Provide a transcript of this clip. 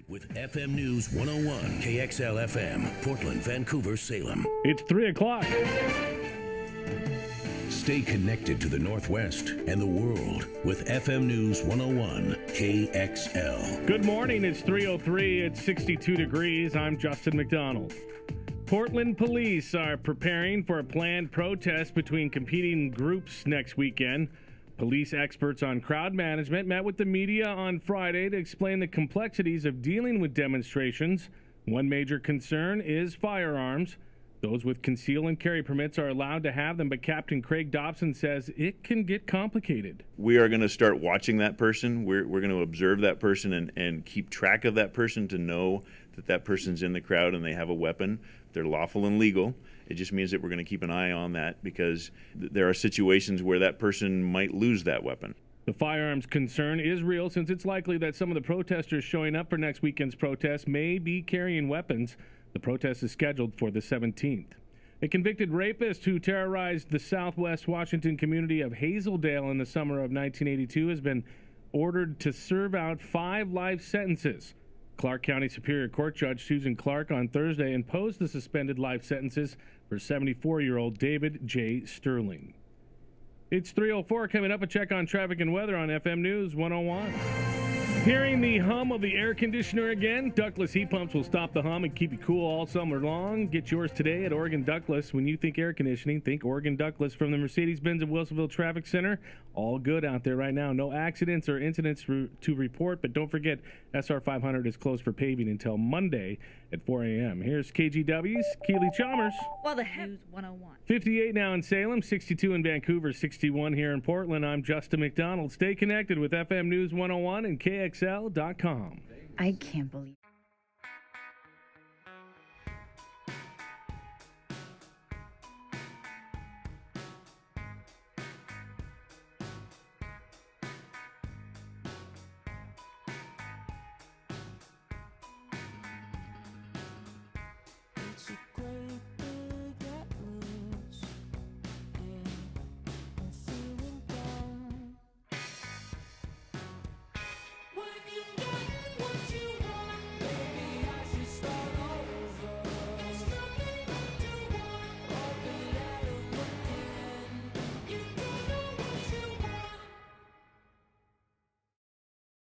with FM News 101, KXL FM, Portland, Vancouver, Salem. It's 3 o'clock. Stay connected to the Northwest and the world with FM News 101, KXL. Good morning. It's 3:03. It's 62 degrees. I'm Justin McDonald. Portland police are preparing for a planned protest between competing groups next weekend. Police experts on crowd management met with the media on Friday to explain the complexities of dealing with demonstrations. One major concern is firearms. Those with conceal and carry permits are allowed to have them, but Captain Craig Dobson says it can get complicated. We are going to start watching that person. We're going to observe that person and keep track of that person to know that that person's in the crowd and they have a weapon. They're lawful and legal. It just means that we're going to keep an eye on that because there are situations where that person might lose that weapon. The firearms concern is real since it's likely that some of the protesters showing up for next weekend's protest may be carrying weapons. The protest is scheduled for the 17th. A convicted rapist who terrorized the southwest Washington community of Hazeldale in the summer of 1982 has been ordered to serve out 5 life sentences. Clark County Superior Court Judge Susan Clark on Thursday imposed the suspended life sentences for 74-year-old David J. Sterling. It's 3:04. Coming up, a check on traffic and weather on FM News 101. Hearing the hum of the air conditioner again, ductless heat pumps will stop the hum and keep you cool all summer long. Get yours today at Oregon Ductless. When you think air conditioning, think Oregon Ductless from the Mercedes-Benz of Wilsonville Traffic Center. All good out there right now. No accidents or incidents to report, but don't forget SR 500 is closed for paving until Monday at 4 a.m. Here's KGW's Keely Chalmers. Well, the News 101. 58 now in Salem, 62 in Vancouver, 61 here in Portland. I'm Justin McDonald. Stay connected with FM News 101 and KXL.com. I can't believe